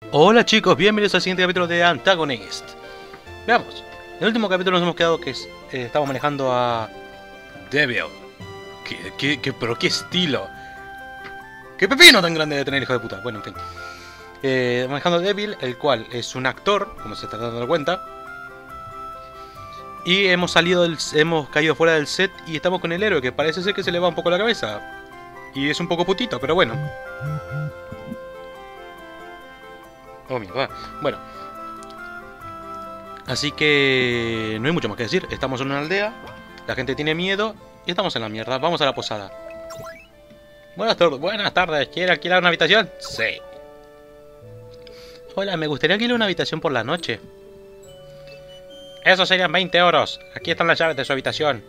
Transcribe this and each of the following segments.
Hola chicos, bienvenidos al siguiente capítulo de Antagonist. Veamos, en el último capítulo nos hemos quedado que estamos manejando a Devil. Pero qué estilo. Qué pepino tan grande de tener, hijo de puta. Bueno, en fin. Manejando a Devil, el cual es un actor, como se está dando cuenta. Y hemos caído fuera del set y estamos con el héroe, que parece ser que se le va un poco la cabeza. Y es un poco putito, pero bueno. Oh, mierda. Bueno. Así que no hay mucho más que decir. Estamos en una aldea, la gente tiene miedo y estamos en la mierda. Vamos a la posada. Buenas tardes. ¿Quiere alquilar una habitación? Sí. Hola, me gustaría alquilar una habitación por la noche. Eso serían 20 euros. Aquí están las llaves de su habitación.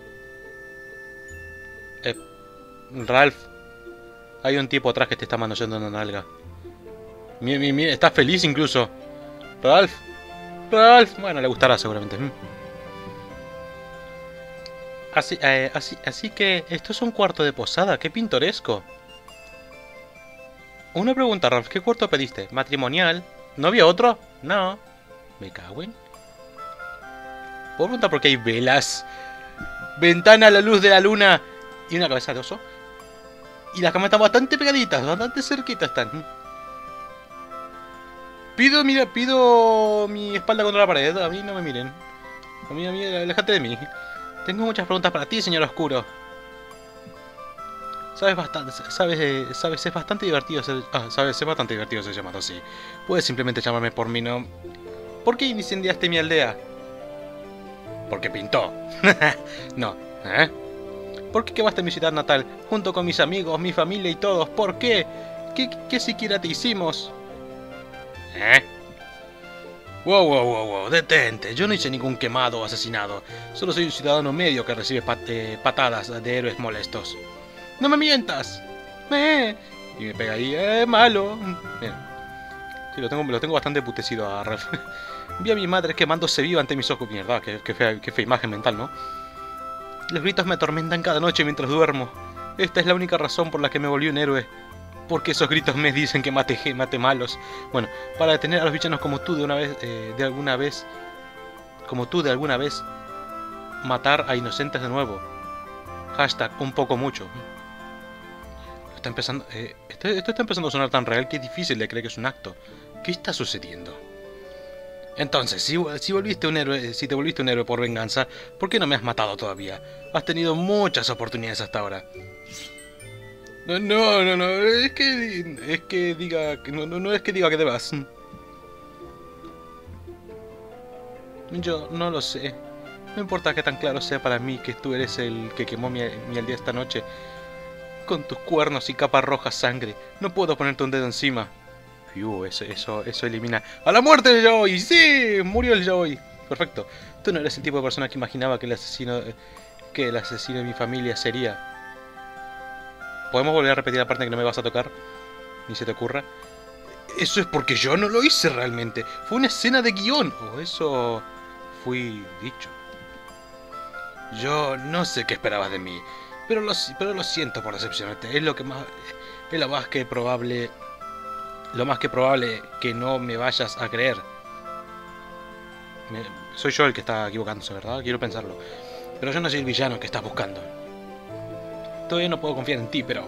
Ralph. Hay un tipo atrás que te está manoseando una nalga. Mira, está feliz incluso. Ralph. Bueno, le gustará seguramente. Así que esto es un cuarto de posada. Qué pintoresco. Una pregunta, Ralph. ¿Qué cuarto pediste? ¿Matrimonial? ¿No había otro? No. Me cago en... ¿Puedo preguntar por qué hay velas? Ventana a la luz de la luna. Y una cabeza de oso. Y las camas están bastante pegaditas. Bastante cerquitas están. Pido mi espalda contra la pared. A mí no me miren. A mí, aléjate de mí. Tengo muchas preguntas para ti, señor oscuro. Es bastante divertido ser... es bastante divertido ser llamado así. Puedes simplemente llamarme por mi nombre. ¿Por qué incendiaste mi aldea? Porque pintó. No, ¿eh? ¿Por qué quemaste mi ciudad natal? Junto con mis amigos, mi familia y todos. ¿Por qué? ¿Qué siquiera te hicimos? ¿Eh? Wow, detente. Yo no hice ningún quemado o asesinado. Solo soy un ciudadano medio que recibe patadas de héroes molestos. ¡No me mientas! Y me pega ahí, malo. Mira. Sí, lo tengo bastante putecido a Ralph. Vi a mi madre quemándose viva ante mis ojos. Mierda, qué fea imagen mental, ¿no? Los gritos me atormentan cada noche mientras duermo. Esta es la única razón por la que me volví un héroe. Porque esos gritos me dicen que mate malos. Bueno, para detener a los villanos como tú de alguna vez, matar a inocentes de nuevo. Hashtag un poco mucho. Esto está empezando a sonar tan real que es difícil de creer que es un acto. ¿Qué está sucediendo? Entonces, si te volviste un héroe por venganza, ¿por qué no me has matado todavía? Has tenido muchas oportunidades hasta ahora. No, es que diga que no es que diga que debas. Yo no lo sé. No importa que tan claro sea para mí que tú eres el que quemó mi aldea esta noche. Con tus cuernos y capa roja sangre, no puedo ponerte un dedo encima. Eso elimina... ¡A la muerte de Joey! ¡Sí! ¡Murió el Joey! Perfecto. Tú no eres el tipo de persona que imaginaba que el asesino de mi familia sería. ¿Podemos volver a repetir la parte en que no me vas a tocar? Ni se te ocurra. Eso es porque yo no lo hice realmente. Fue una escena de guión. O eso fui dicho. Yo no sé qué esperabas de mí. Pero lo siento por decepcionarte. Es lo más que probable que no me vayas a creer. Soy yo el que está equivocándose, ¿verdad? Quiero pensarlo. Pero yo no soy el villano que estás buscando. Todavía no puedo confiar en ti, pero...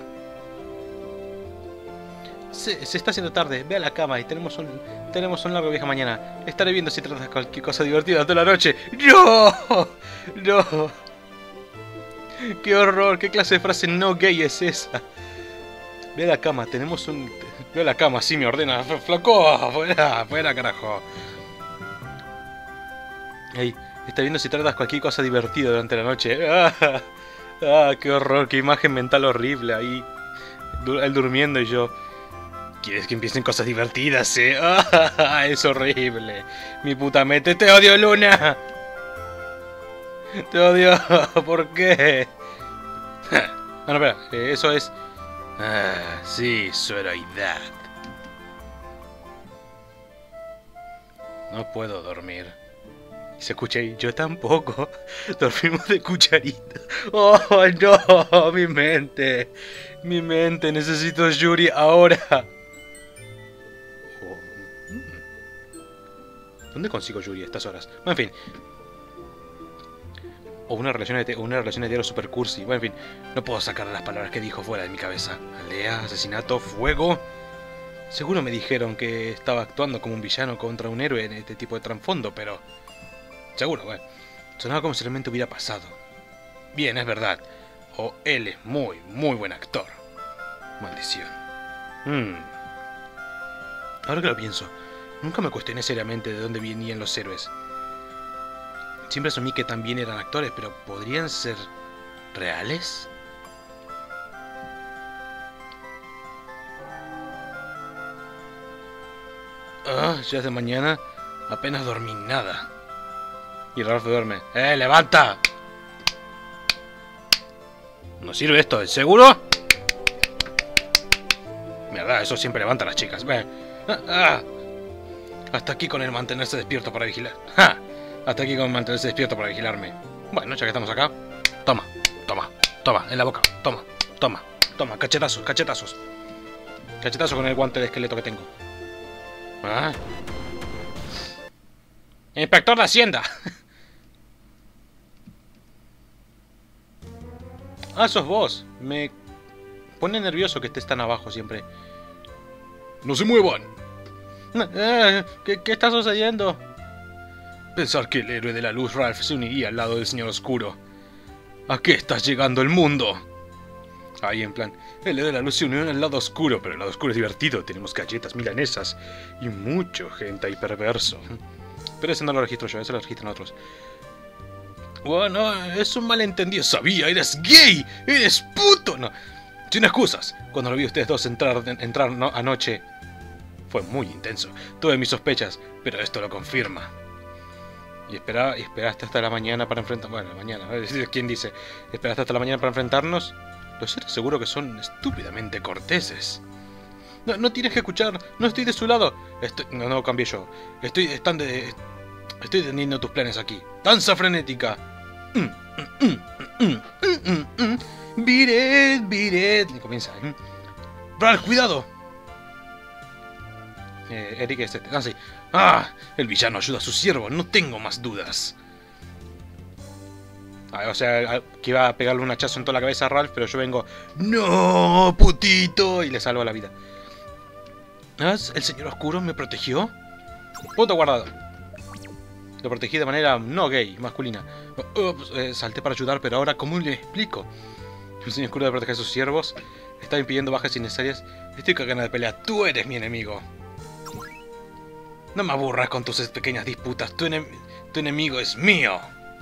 Se está haciendo tarde. Ve a la cama y tenemos un largo viaje mañana. Estaré viendo si tratas cualquier cosa divertida toda la noche. ¡No! ¡No! ¡Qué horror! ¿Qué clase de frase no gay es esa? Ve a la cama, Ve a la cama, sí me ordena. ¡Flaco! ¡Fuera, carajo! Ey, está viendo si tratas cualquier cosa divertida durante la noche. ¡Qué horror! ¡Qué imagen mental horrible ahí! Él durmiendo y yo... ¿Quieres que empiecen cosas divertidas, es horrible! ¡Mi puta mente! ¡Te odio, Luna! ¡Te odio! ¿Por qué? Bueno, espera, eso es... sí, su heroidad. No puedo dormir. Se escucha ahí, yo tampoco. Dormimos de cucharita. ¡Oh, no! Mi mente, necesito Yuri ahora. ¿Dónde consigo Yuri a estas horas? Bueno, en fin. O una relación de diálogo super cursi. Bueno, en fin. No puedo sacar las palabras que dijo fuera de mi cabeza. Aldea, asesinato, fuego. Seguro me dijeron que estaba actuando como un villano contra un héroe en este tipo de trasfondo, pero... Seguro, bueno. Sonaba como si realmente hubiera pasado. Bien, es verdad. O él es muy, muy buen actor. Maldición. Ahora que lo pienso, nunca me cuestioné seriamente de dónde venían los héroes. Siempre asumí que también eran actores, pero ¿podrían ser reales? Ya es de mañana. Apenas dormí nada. Y Ralph duerme. ¡Levanta! ¿No sirve esto? ¿Es seguro? Mierda, eso siempre levanta a las chicas. Hasta aquí con el mantenerse despierto para vigilar. Hasta aquí con el mantenerse despierto para vigilarme. Bueno, ya que estamos acá. Toma, toma, toma, en la boca. Toma, toma, toma, cachetazos, cachetazos. Cachetazo con el guante de esqueleto que tengo. Inspector de Hacienda. Sos vos. Me pone nervioso que estés tan abajo siempre. ¡No se muevan! ¿Qué está sucediendo? Pensar que el héroe de la luz, Ralph, se uniría al lado del Señor Oscuro. ¿A qué está llegando el mundo? Ahí en plan, el héroe de la luz se unió al lado oscuro, pero el lado oscuro es divertido. Tenemos galletas milanesas y mucho hentai perverso. Pero ese no lo registro yo, ese lo registran otros. Bueno, es un malentendido. Sabía, eres gay, eres puto. No, sin excusas. Cuando lo vi a ustedes dos entrar anoche, fue muy intenso. Tuve mis sospechas, pero esto lo confirma. Y esperaste hasta la mañana para enfrentar... Bueno, mañana, ¿quién dice? ¿Esperaste hasta la mañana para enfrentarnos? Los seres seguro que son estúpidamente corteses. No tienes que escuchar, no estoy de su lado. No cambié yo. Estoy teniendo tus planes aquí. Danza frenética. Beat it. Y comienza. Bral, cuidado. Eric es este. Sí. El villano ayuda a su siervo. No tengo más dudas. O sea, que iba a pegarle un hachazo en toda la cabeza a Ralph, pero yo vengo. ¡No, putito! Y le salvo la vida. ¿El señor oscuro me protegió? Punto guardado. Lo protegí de manera no gay, masculina. Salté para ayudar, pero ahora, ¿cómo le explico? El señor oscuro de proteger a sus siervos está impidiendo bajas innecesarias. Estoy con ganas de pelear. Tú eres mi enemigo. No me aburras con tus pequeñas disputas. Tu enemigo es mío.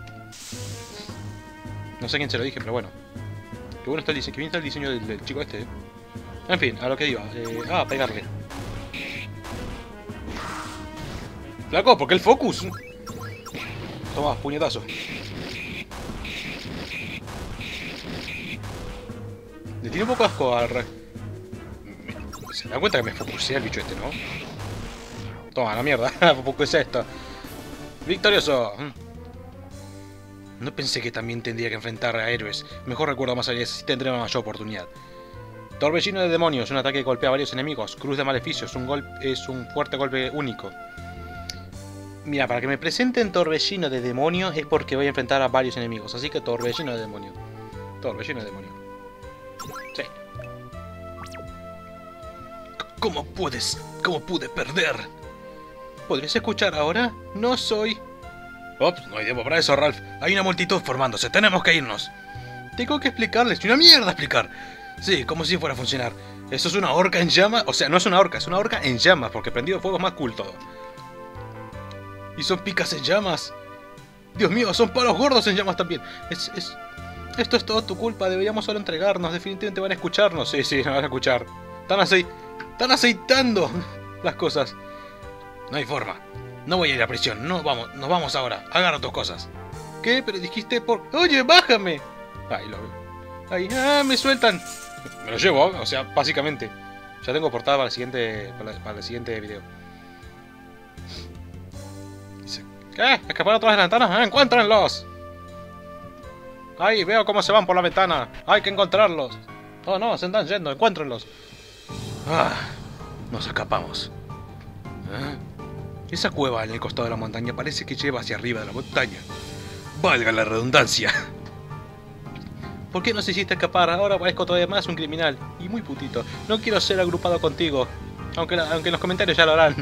No sé a quién se lo dije, pero bueno. Qué bueno está el diseño. Qué bien está el diseño del chico este. En fin, a lo que iba. Pegarle. Flaco, ¿por qué el focus? Toma, puñetazo. Le tiene un poco asco a... Se da cuenta que me focusé al bicho este, ¿no? Toma, la mierda. ¿Qué es esto? ¡Victorioso! No pensé que también tendría que enfrentar a héroes. Mejor recuerdo más allá, si tendré una mayor oportunidad. Torbellino de demonios, un ataque que golpea a varios enemigos. Cruz de maleficios, es un fuerte golpe único. Mira, para que me presenten Torbellino de demonios es porque voy a enfrentar a varios enemigos. Así que Torbellino de demonio. Torbellino de demonio. Sí. ¿Cómo pude perder? ¿Podrías escuchar ahora? No soy... Ops, no hay tiempo para eso, Ralph. Hay una multitud formándose, tenemos que irnos. Tengo que explicarles, una mierda explicar. Sí, como si fuera a funcionar. Eso es una horca en llamas. O sea, no es una horca, es una horca en llamas, porque prendido fuego es más cool todo. Y son picas en llamas. Dios mío, son palos gordos en llamas también. Esto es todo tu culpa, deberíamos solo entregarnos. Definitivamente van a escucharnos. Sí, nos van a escuchar. Están aceitando las cosas. No hay forma. No voy a ir a prisión. Nos vamos ahora. Agarra tus cosas. ¿Qué? Pero dijiste por... Oye, bájame. Ahí lo veo. Ahí. Me sueltan. Me lo llevo, o sea, básicamente. Ya tengo portada para el siguiente video. Dice, ¿qué? ¿Escaparon a todas las ventanas? ¡Encuéntrenlos! Ahí, veo cómo se van por la ventana. Hay que encontrarlos. Oh, no, se están yendo. Encuéntrenlos. Nos escapamos. ¿Ah? Esa cueva en el costado de la montaña parece que lleva hacia arriba de la montaña. Valga la redundancia. ¿Por qué nos hiciste escapar? Ahora parezco todavía más un criminal. Y muy putito. No quiero ser agrupado contigo. Aunque en los comentarios ya lo harán.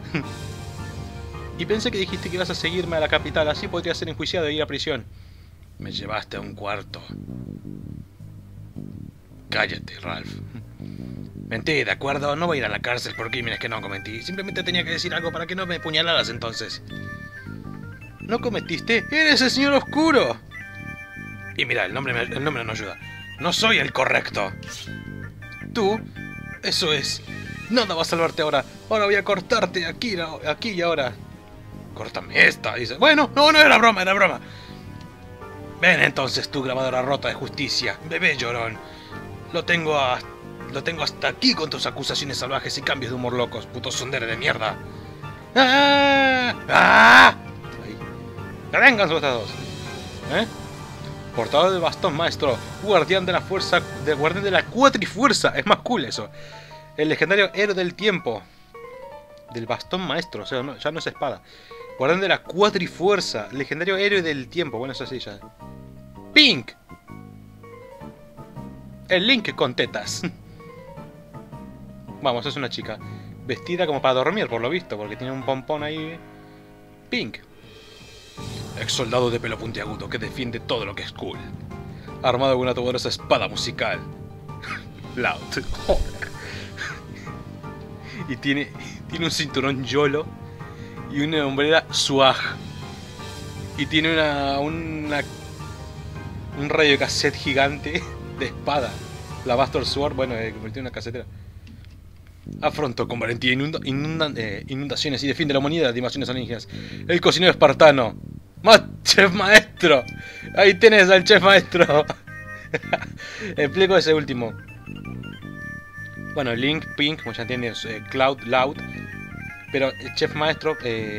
Y pensé que dijiste que ibas a seguirme a la capital. Así podría ser enjuiciado e ir a prisión. Me llevaste a un cuarto. Cállate, Ralph. Mentí, ¿de acuerdo? No voy a ir a la cárcel por crímenes que no cometí. Simplemente tenía que decir algo para que no me puñalaras entonces. ¿No cometiste? ¡Eres el señor oscuro! Y mira, el nombre no ayuda. No soy el correcto. ¿Tú? Eso es. Nada va a salvarte ahora. Ahora voy a cortarte aquí y ahora. Córtame esta, dice. Bueno, no era broma, era broma. Ven entonces, tu grabadora rota de justicia. Bebé llorón. Lo tengo hasta aquí con tus acusaciones salvajes y cambios de humor locos, puto sondere de mierda. ¡Ah! ¡Ah! Ahí. ¡Que vengan sus dos! ¿Eh? Portador del bastón maestro, guardián de la fuerza, guardián de la cuatrifuerza, es más cool eso. El legendario héroe del tiempo. Del bastón maestro, o sea, ya no es espada. Guardián de la cuatrifuerza, legendario héroe del tiempo, bueno, eso sí ya. Pink. El Link con tetas. Vamos, es una chica. Vestida como para dormir, por lo visto, porque tiene un pompón ahí. Pink. Ex soldado de pelo puntiagudo que defiende todo lo que es cool. Armado con una poderosa espada musical. Loud. Joder. Y tiene un cinturón YOLO y una hombrera swag. Y tiene un radio cassette gigante de espada. La Buster Sword, bueno, convirtió en una casetera. Afrontó con valentía inundaciones y defiende la humanidad de invasiones alienígenas. El cocinero espartano. ¡Chef maestro! Ahí tenés al chef maestro. Explico ese último. Bueno, Link, Pink, como ya entiendes, Cloud, Loud. Pero el chef maestro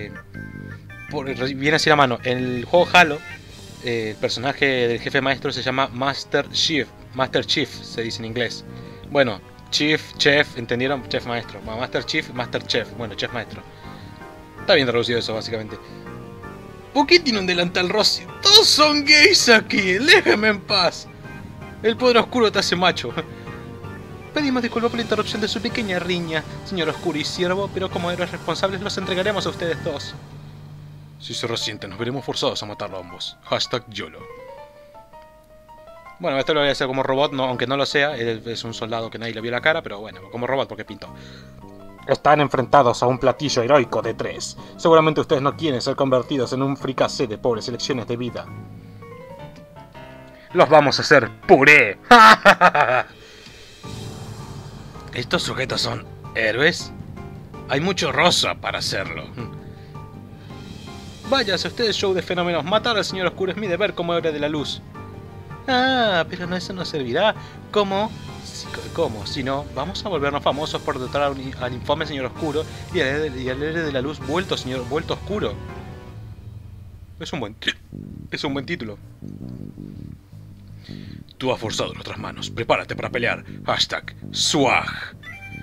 viene así la mano. En el juego Halo, el personaje del jefe maestro se llama Master Chief. Master Chief se dice en inglés. Bueno, Chef, ¿entendieron? Chef maestro. Master Chief, Master Chef. Bueno, chef maestro. Está bien traducido eso, básicamente. ¿Por qué tiene un delantal rosa? Todos son gays aquí. Déjame en paz. El poder oscuro te hace macho. Pedimos disculpas por la interrupción de su pequeña riña, señor oscuro y siervo, pero como héroes responsables los entregaremos a ustedes dos. Si se resienten, nos veremos forzados a matarlo a ambos. #YOLO. Bueno, esto lo voy a hacer como robot, no, aunque no lo sea. Él es un soldado que nadie le vio la cara, pero bueno, como robot porque pintó. Están enfrentados a un platillo heroico de 3. Seguramente ustedes no quieren ser convertidos en un fricasé de pobres elecciones de vida. Los vamos a hacer puré. ¿Estos sujetos son héroes? Hay mucho rosa para hacerlo. Váyase ustedes, show de fenómenos. Matar al señor oscuro es mi deber como héroe de la luz. Ah, pero no, eso no servirá. ¿Cómo? Si no, vamos a volvernos famosos por dotar al infame señor oscuro y al héroe de la luz vuelto oscuro. Es un buen título. Tú has forzado nuestras manos. Prepárate para pelear. #Swag.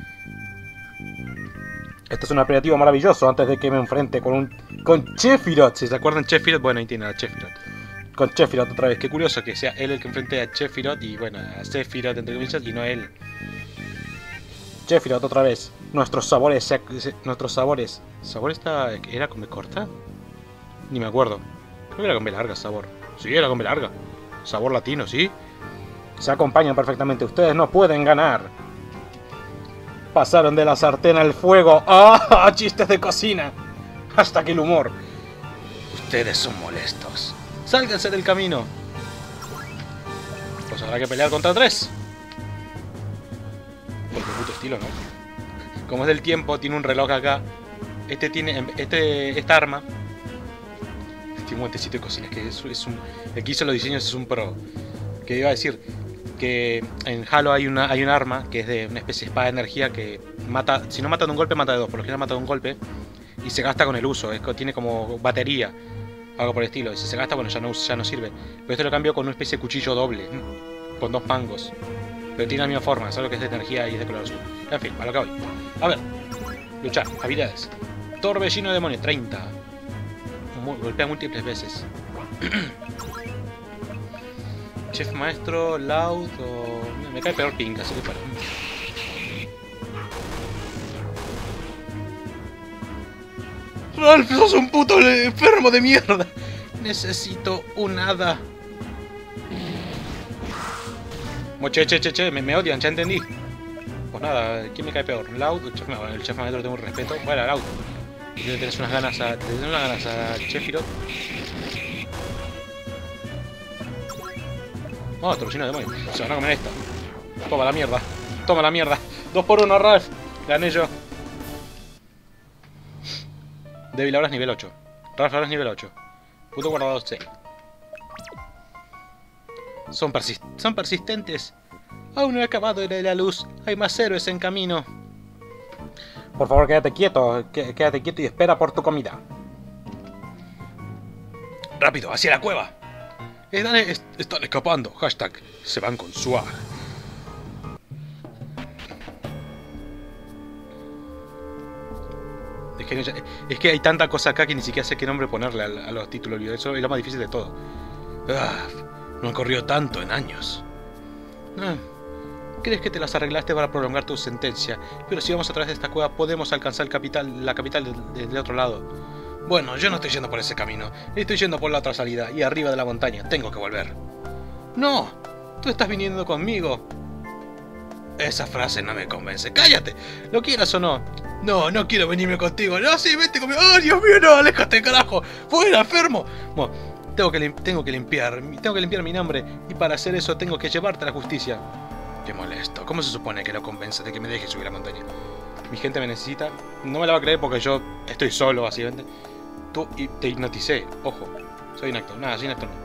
Esto es un apelativo maravilloso antes de que me enfrente con Sephiroth. Si se acuerdan Sephiroth, bueno, ahí tiene a Sephiroth. Con Sephiroth otra vez. Qué curioso que sea él el que enfrente a Sephiroth y bueno, a Sephiroth entre comillas y no él. Sephiroth otra vez. Nuestros sabores. ¿Sabor era con B corta? Ni me acuerdo. Creo que era con B larga, sabor. Sí, era con B larga. Sabor latino, ¿sí? Se acompañan perfectamente. Ustedes no pueden ganar. Pasaron de la sartén al fuego. ¡Ah! ¡Chistes de cocina! Hasta que el humor. Ustedes son molestos. ¡Sálganse del camino! Pues habrá que pelear contra 3. Por qué puto estilo, ¿no? Como es del tiempo, tiene un reloj acá. Esta arma. Este guantecito de cocina, que es un... El que hizo los diseños es un pro. Que iba a decir que en Halo hay un arma que es de una especie de espada de energía que mata... Si no mata de un golpe, mata de dos. Por lo general mata de un golpe. Y se gasta con el uso. Tiene como batería. Algo por el estilo. Y si se gasta, bueno, ya no sirve. Pero esto lo cambio con una especie de cuchillo doble. Con 2 mangos. Pero tiene la misma forma. Solo que es de energía y es de color azul. En fin, para lo que voy. A ver. Luchar. Habilidades. Torbellino de demonio, 30. Golpea múltiples veces. Chef maestro, Loud o... Me cae peor Pink, así que para. Ralph, sos un puto enfermo de mierda. Necesito un hada. Che, me odian, ya entendí. Pues nada, ¿quién me cae peor? ¿Loud o Chef Maestro? Bueno, el Chef Maestro tengo un respeto. Bueno, Loud. Y tú tenés unas ganas a... Chefirot. Oh, Torbellino de demonio. Se van a comer esta. Toma la mierda. Toma la mierda. 2 por 1, Ralph. Gané yo. Devil ahora es nivel 8. Ralph ahora es nivel 8. Puto guardado 6. Son persistentes. Aún no he acabado de la luz. Hay más héroes en camino. Por favor, quédate quieto. Quédate quieto y espera por tu comida. Rápido, hacia la cueva. Están escapando. Hashtag se van con swag. Es que hay tanta cosa acá que ni siquiera sé qué nombre ponerle a los títulos. Eso es lo más difícil de todo. No han corrido tanto en años. Crees que te las arreglaste para prolongar tu sentencia, pero si vamos a través de esta cueva podemos alcanzar la capital del otro lado. Bueno, yo no estoy yendo por ese camino. Estoy yendo por la otra salida y arriba de la montaña. Tengo que volver. ¡No! ¡Tú estás viniendo conmigo! Esa frase no me convence. ¡Cállate! ¿Lo quieras o no? No, no quiero venirme contigo. No, sí, vete conmigo. ¡Oh, Dios mío, no! ¡Aléjate, carajo! ¡Fuera, enfermo! Bueno, tengo que limpiar mi nombre. Y para hacer eso tengo que llevarte a la justicia. Qué molesto. ¿Cómo se supone que lo convence de que me deje subir la montaña? Mi gente me necesita. No me la va a creer porque yo estoy solo, básicamente. Tú te hipnoticé. Ojo. Soy un actor. Nada, soy un actor no.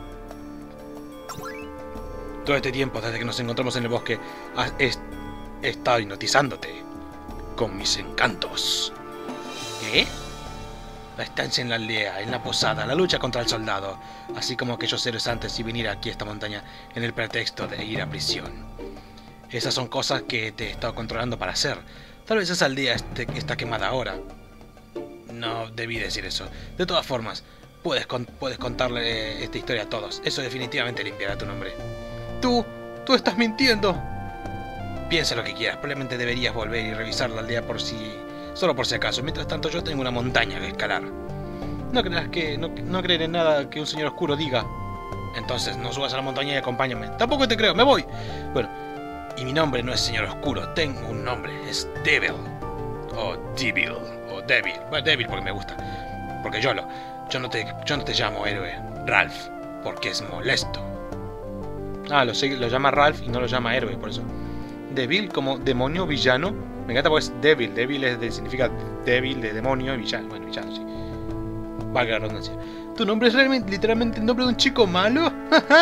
Todo este tiempo, desde que nos encontramos en el bosque, he estado hipnotizándote. Con mis encantos. ¿Qué? La estancia en la aldea, en la posada, la lucha contra el soldado, así como aquellos héroes antes y venir aquí a esta montaña en el pretexto de ir a prisión. Esas son cosas que te he estado controlando para hacer. Tal vez esa aldea está quemada ahora. No debí decir eso. De todas formas, puedes contarle esta historia a todos. Eso definitivamente limpiará tu nombre. Tú estás mintiendo. Piensa lo que quieras. Probablemente deberías volver y revisar la aldea solo por si acaso. Mientras tanto, yo tengo una montaña que escalar. No creeré en nada que un señor oscuro diga. Entonces, no subas a la montaña y acompáñame. Tampoco te creo, me voy. Bueno, y mi nombre no es señor oscuro. Tengo un nombre, es Devil. O Devil. O Devil. Bueno, Devil porque me gusta. Porque yo no te llamo héroe, Ralph, porque es molesto. Lo llama Ralph y no lo llama héroe, por eso. Devil como demonio villano. Me encanta porque es Devil. Devil significa débil de demonio y villano. Bueno, villano, sí. Valga la redundancia. ¿Tu nombre es literalmente el nombre de un chico malo?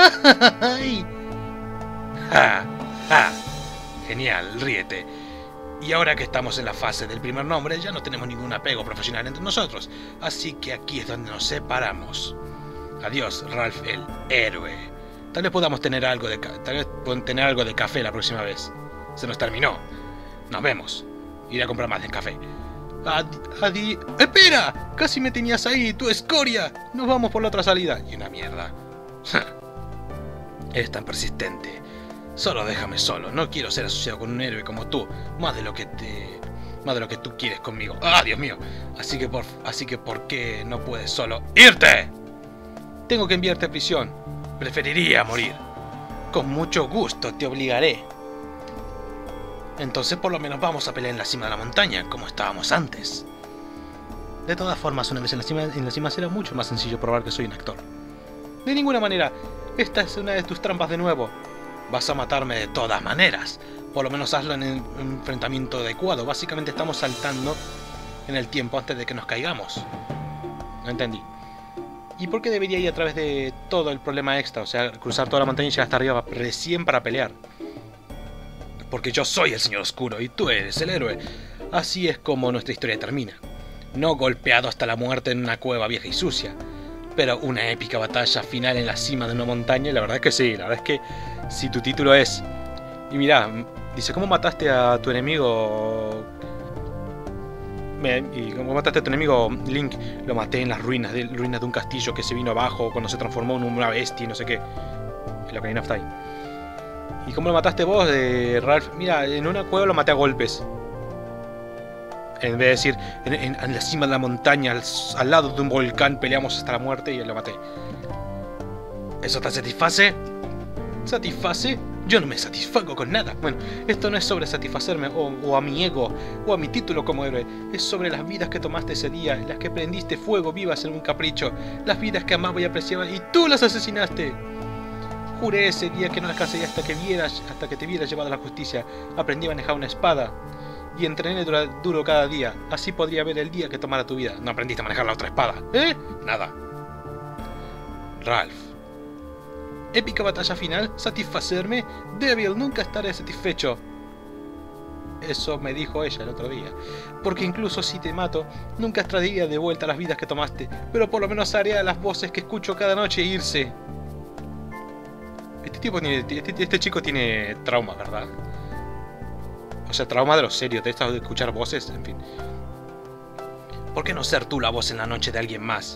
Genial, ríete. Y ahora que estamos en la fase del primer nombre, ya no tenemos ningún apego profesional entre nosotros. Así que aquí es donde nos separamos. Adiós, Ralph el héroe. Tal vez podamos tener algo de café la próxima vez. Se nos terminó. Nos vemos. Iré a comprar más de café. ¡Espera! Casi me tenías ahí, tu escoria. Nos vamos por la otra salida. Y una mierda. Eres tan persistente. Solo déjame solo. No quiero ser asociado con un héroe como tú. Más de lo que tú quieres conmigo. ¡Ah, Dios mío! Así que ¿por qué no puedes solo irte? Tengo que enviarte a prisión. Preferiría morir. Con mucho gusto te obligaré. Entonces por lo menos vamos a pelear en la cima de la montaña, como estábamos antes. De todas formas, una vez en la cima será mucho más sencillo probar que soy un actor. De ninguna manera. Esta es una de tus trampas de nuevo. Vas a matarme de todas maneras. Por lo menos hazlo en el enfrentamiento adecuado. Básicamente estamos saltando en el tiempo antes de que nos caigamos. No entendí. ¿Y por qué debería ir a través de todo el problema extra? O sea, cruzar toda la montaña y llegar hasta arriba recién para pelear. Porque yo soy el señor oscuro y tú eres el héroe. Así es como nuestra historia termina. No golpeado hasta la muerte en una cueva vieja y sucia, pero una épica batalla final en la cima de una montaña. La verdad es que sí, la verdad es que si tu título es... Y mirá, dice, ¿cómo mataste a tu enemigo? Y como mataste a tu enemigo Link, lo maté en las ruinas de un castillo que se vino abajo cuando se transformó en una bestia y no sé qué. En la Ocarina of Time. ¿Y cómo lo mataste vos, Ralph? Mira, en una cueva lo maté a golpes. En vez de decir, en la cima de la montaña, al lado de un volcán, peleamos hasta la muerte y lo maté. ¿Eso te satisface? ¿Satisface? Yo no me satisfago con nada. Bueno, esto no es sobre satisfacerme o a mi ego o a mi título como héroe. Es sobre las vidas que tomaste ese día, las que prendiste fuego vivas en un capricho, las vidas que amaba y apreciaba y tú las asesinaste. Juré ese día que no las cansaría hasta que te vieras llevado a la justicia. Aprendí a manejar una espada y entrené duro cada día. Así podría ver el día que tomara tu vida. No aprendiste a manejar la otra espada, ¿eh? Nada. Ralph. Épica batalla final, satisfacerme. Débil, nunca estaré satisfecho. Eso me dijo ella el otro día. Porque incluso si te mato, nunca traería de vuelta las vidas que tomaste. Pero por lo menos haré a las voces que escucho cada noche irse. Este chico tiene trauma, ¿verdad? O sea, trauma de lo serio, de esto de escuchar voces, en fin. ¿Por qué no ser tú la voz en la noche de alguien más?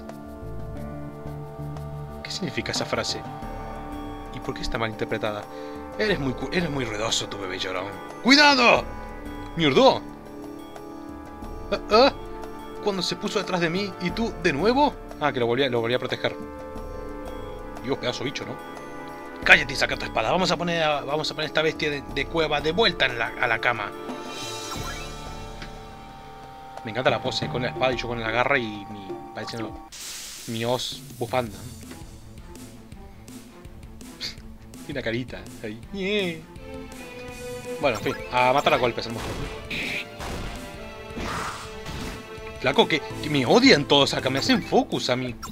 ¿Qué significa esa frase? ¿Y por qué está mal interpretada? Eres muy ruidoso, tu bebé llorón. ¡Cuidado! ¡Mierda! Cuando se puso detrás de mí, ¿y tú, de nuevo? Ah, que lo volví a proteger. Dios, pedazo bicho, ¿no? Cállate y saca tu espada. Vamos a poner esta bestia de cueva de vuelta a la cama. Me encanta la pose con la espada y yo con la garra y parece mi os bufanda. Y una carita ahí. Yeah. Bueno, en fin, a matar a golpes al monstruo. Flaco, que me odian todos acá, me hacen focus a mí.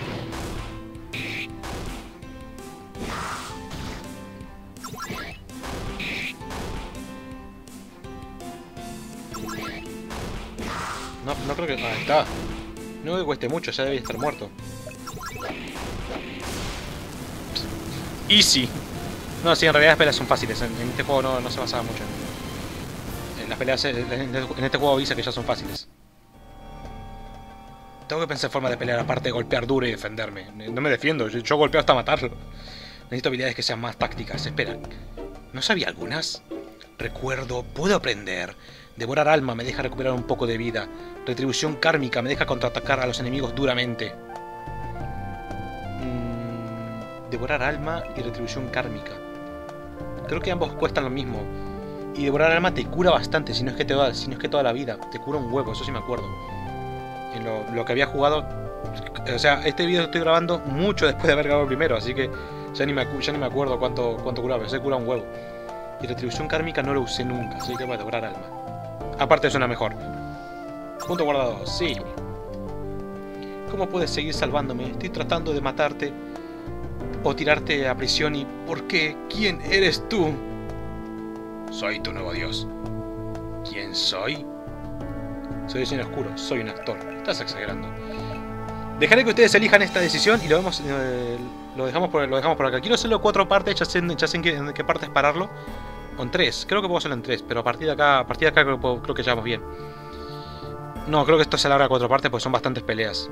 No creo que... Ahí está. No me cueste mucho, ya debe estar muerto. Easy. No, sí, en realidad las peleas son fáciles. En este juego no se basaba mucho. Las peleas en este juego avisa que ya son fáciles. Tengo que pensar forma de pelear aparte de golpear duro y defenderme. No me defiendo, yo golpeo hasta matarlo. Necesito habilidades que sean más tácticas. Espera, ¿no sabía algunas? Recuerdo, puedo aprender. Devorar alma me deja recuperar un poco de vida. Retribución kármica me deja contraatacar a los enemigos duramente. Devorar alma y retribución kármica. Creo que ambos cuestan lo mismo. Y devorar alma te cura bastante, si no es que toda la vida. Te cura un huevo, eso sí me acuerdo. En lo que había jugado. O sea, este vídeo lo estoy grabando mucho después de haber grabado el primero, así que ya ni me acuerdo cuánto curaba. Pero se cura un huevo. Y retribución kármica no lo usé nunca, así que voy a devorar alma. Aparte suena mejor. Punto guardado, sí. ¿Cómo puedes seguir salvándome? Estoy tratando de matarte o tirarte a prisión y... ¿Por qué? ¿Quién eres tú? Soy tu nuevo dios. ¿Quién soy? Soy el Señor Oscuro, soy un actor. Estás exagerando. Dejaré que ustedes elijan esta decisión y lo dejamos por acá. Quiero hacerlo 4 partes, ya sé en qué partes pararlo. O en 3, creo que puedo hacerlo en 3, pero a partir de acá creo que ya vamos bien. No, creo que esto se alarga a 4 partes porque son bastantes peleas.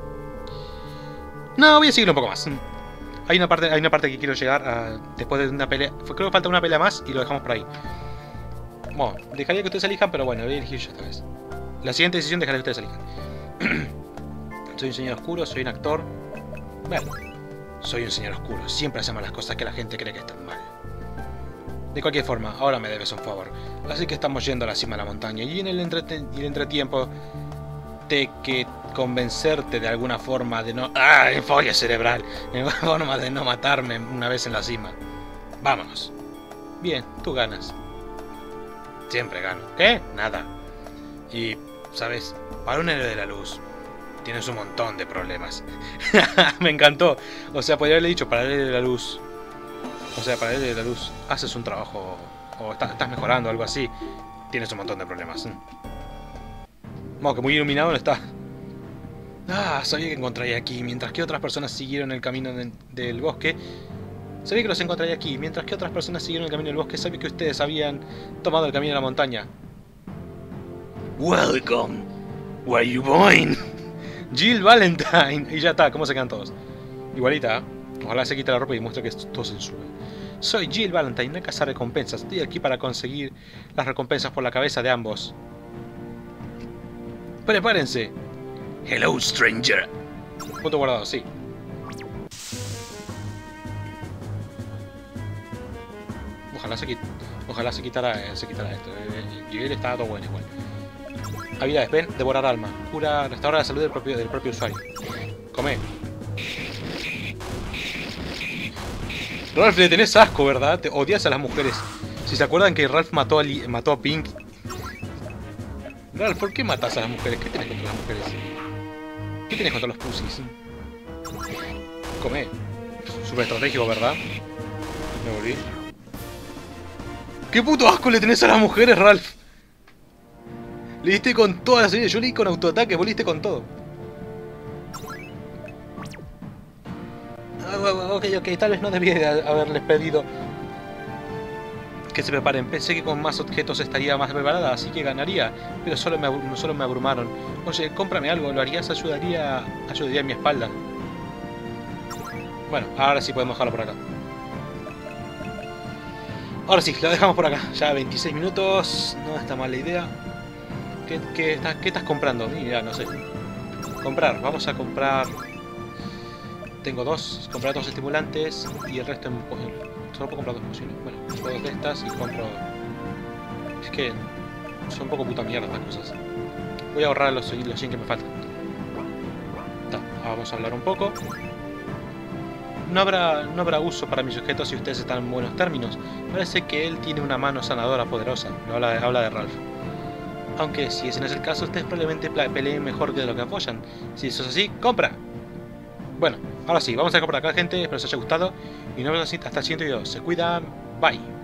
No, voy a seguir un poco más. Hay una parte que quiero llegar a, después de una pelea. Creo que falta una pelea más y lo dejamos por ahí. Bueno, dejaría que ustedes elijan, pero bueno, voy a elegir yo esta vez. La siguiente decisión dejaré que ustedes elijan. Soy un señor oscuro, soy un actor. Bueno, soy un señor oscuro. Siempre hacemos las cosas que la gente cree que están mal. De cualquier forma, ahora me debes un favor. Así que estamos yendo a la cima de la montaña. Y en el entretiempo, de que convencerte de alguna forma de no... ¡Ah! Folia cerebral. De alguna forma de no matarme una vez en la cima. Vámonos. Bien, tú ganas. Siempre gano. ¿Qué? Nada. Y, ¿sabes? Para un héroe de la luz, tienes un montón de problemas. Me encantó. O sea, podría haberle dicho, para el héroe de la luz... O sea, para el héroe de la luz, haces un trabajo... O estás mejorando, algo así. Tienes un montón de problemas. Bueno, que muy iluminado no está. Ah, sabía que encontraría aquí. Mientras que otras personas siguieron el camino del bosque... Sabía que los encontraría aquí. Mientras que otras personas siguieron el camino del bosque, sabía que ustedes habían tomado el camino de la montaña. Welcome. Where you going? Jill Valentine. Y ya está, ¿cómo se quedan todos? Igualita, ¿eh? Ojalá se quite la ropa y muestre que todo se sube. Soy Jill Valentine, no cazar recompensas. Estoy aquí para conseguir las recompensas por la cabeza de ambos. Prepárense. Hello, stranger. Punto guardado, sí. Ojalá se quitara esto. Jill está todo bueno igual. Habilidades, ven, devorar alma. Cura, restaura la salud del propio usuario. Come. Ralph, le tenés asco, ¿verdad? Te odias a las mujeres. Si se acuerdan que Ralph mató a Pink. Ralph, ¿por qué matas a las mujeres? ¿Qué tenés contra las mujeres? ¿Qué tenés contra los pussies? Come. Súper estratégico, ¿verdad? Me volví. ¿Qué puto asco le tenés a las mujeres, Ralph? Le diste con toda la serie. Yo le di con autoataque, vos le diste con todo. Ok, tal vez no debía haberles pedido que se preparen. Pensé que con más objetos estaría más preparada, así que ganaría, pero solo me abrumaron. Oye, cómprame algo, ¿lo harías? Ayudaría a mi espalda. Bueno, ahora sí podemos dejarlo por acá. Ahora sí, lo dejamos por acá. Ya 26 minutos, no está mal la idea. ¿Qué estás comprando? Mira, no sé. Comprar, vamos a comprar... Tengo dos, comprar dos estimulantes y el resto en... Solo puedo comprar dos pociones. Bueno, compro dos de estas y compro... Es que son un poco puta mierda estas cosas. Voy a ahorrar los 100 que me faltan. Vamos a hablar un poco. No habrá uso para mis objetos si ustedes están en buenos términos. Parece que él tiene una mano sanadora poderosa. Habla de Ralph. Aunque si ese no es el caso, ustedes probablemente peleen mejor que de lo que apoyan. Si eso es así, ¡compra! Bueno, ahora sí, vamos a dejar por acá, gente. Espero que os haya gustado. Y nos vemos hasta el siguiente video. Se cuidan. Bye.